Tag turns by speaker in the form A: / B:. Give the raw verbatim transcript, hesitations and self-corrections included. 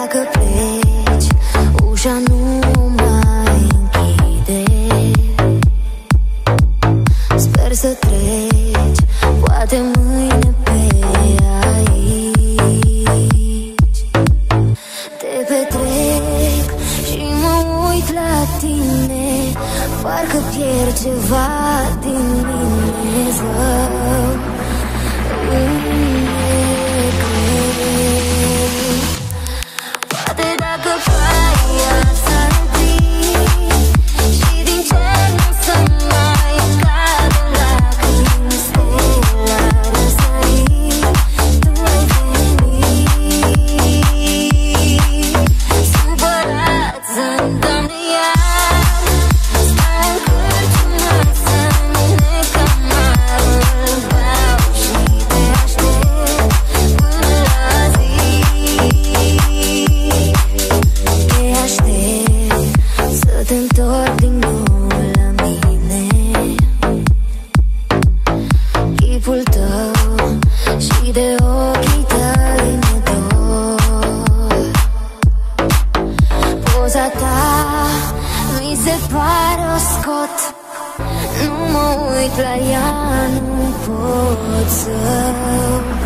A: dacă pleci, ușa nu o mai închide. Sper să treci, poate mâine pe aici. Te petrec și mă uit la tine, parcă pierd ceva din mine. Zău, poate dacă ploaia s-ar opri și din cer nu să mai cadă lacrimi, stela răsări, tu ai venit. Supărat să-mi dăm de iar, stau în cârciumă să-mi nec amarul, beau și te aștept până la zi. Te aștept să te întorci din nou la mine. Chipul tău și de ochii tăi mă dor. Poza ta mi se pare o scot, nu mă uit la ea, nu pot să